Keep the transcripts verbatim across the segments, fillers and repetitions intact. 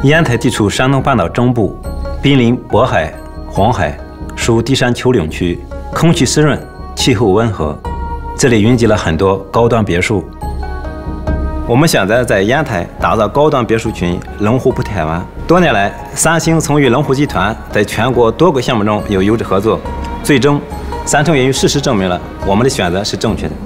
烟台地处山东半岛中部，濒临渤海、黄海，属低山丘陵区，空气湿润，气候温和。这里云集了很多高端别墅。我们选择在烟台打造高端别墅群龙湖菩提海湾。多年来，三星曾与龙湖集团在全国多个项目中有优质合作，最终，三重也于事实证明了我们的选择是正确的。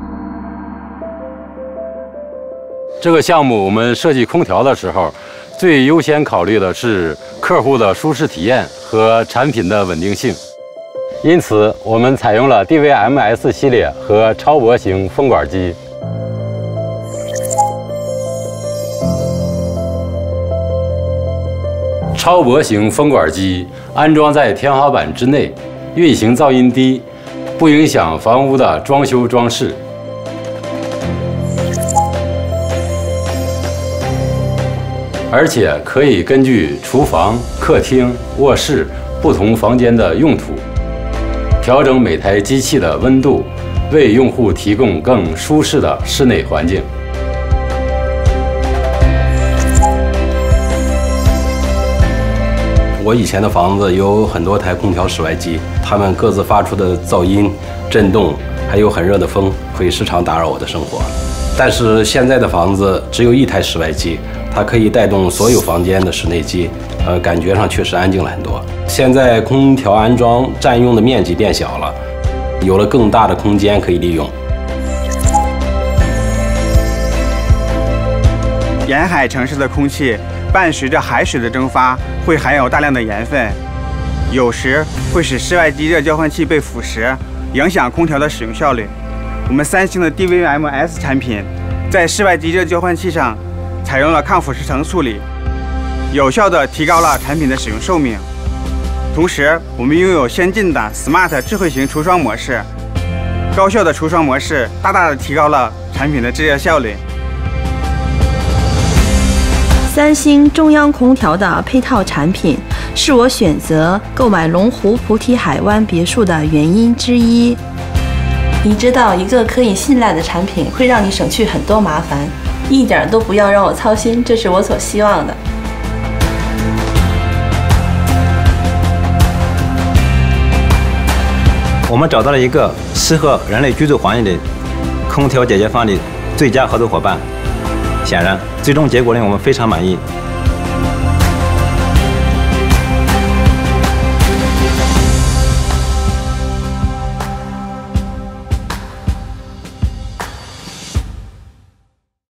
这个项目我们设计空调的时候，最优先考虑的是客户的舒适体验和产品的稳定性，因此我们采用了 D V M S 系列和超薄型风管机。超薄型风管机安装在天花板之内，运行噪音低，不影响房屋的装修装饰。 而且可以根据厨房、客厅、卧室不同房间的用途，调整每台机器的温度，为用户提供更舒适的室内环境。 我以前的房子有很多台空调室外机，它们各自发出的噪音、震动，还有很热的风，会时常打扰我的生活。但是现在的房子只有一台室外机。 它可以带动所有房间的室内机，呃，感觉上确实安静了很多。现在空调安装占用的面积变小了，有了更大的空间可以利用。 沿海城市的空气伴随着海水的蒸发，会含有大量的盐分，有时会使室外机热交换器被腐蚀，影响空调的使用效率。我们三星的 D V M S 产品在室外机热交换器上 采用了抗腐蚀层处理，有效地提高了产品的使用寿命。同时，我们拥有先进的 Smart 智慧型除霜模式，高效的除霜模式大大地提高了产品的制热效率。 三星中央空调的配套产品是我选择购买龙湖菩提海湾别墅的原因之一。你知道，一个可以信赖的产品会让你省去很多麻烦。 一点都不要让我操心，这是我所希望的。 我们找到了一个适合人类居住环境的空调解决方案的最佳合作伙伴。显然，最终结果令我们非常满意。